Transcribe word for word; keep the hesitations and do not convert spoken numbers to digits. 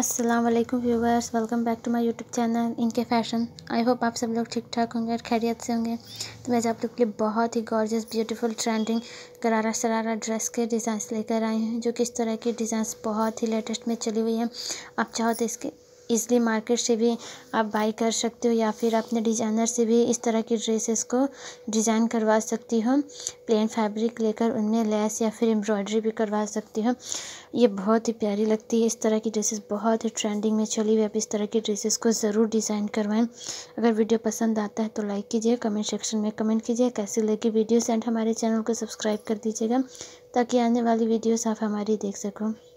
अस्सलाम वालेकुम viewers, welcome back to my YouTube channel इनके फ़ैशन। आई होप आप सब लोग ठीक ठाक होंगे और खैरियत से होंगे। तो मैं आज आप लोग के लिए बहुत ही गॉर्जियस ब्यूटीफुल ट्रेंडिंग गरारा शरारा ड्रेस के डिज़ाइंस लेकर आई हूँ, जो किस तरह की डिज़ाइंस बहुत ही लेटेस्ट में चली हुई है। आप चाहो तो इसके ईज़िली मार्केट से भी आप बाई कर सकते हो या फिर अपने डिज़ाइनर से भी इस तरह की ड्रेसेस को डिज़ाइन करवा सकती हो। प्लेन फैब्रिक लेकर उनमें लेस या फिर एम्ब्रॉयडरी भी करवा सकती हो। ये बहुत ही प्यारी लगती है। इस तरह की ड्रेसेस बहुत ही ट्रेंडिंग में चली हुई है। आप इस तरह की ड्रेसेस को ज़रूर डिज़ाइन करवाएं। अगर वीडियो पसंद आता है तो लाइक कीजिए, कमेंट सेक्शन में कमेंट कीजिए कैसी लगी वीडियोस, एंड हमारे चैनल को सब्सक्राइब कर दीजिएगा ताकि आने वाली वीडियोस आप हमारी देख सको।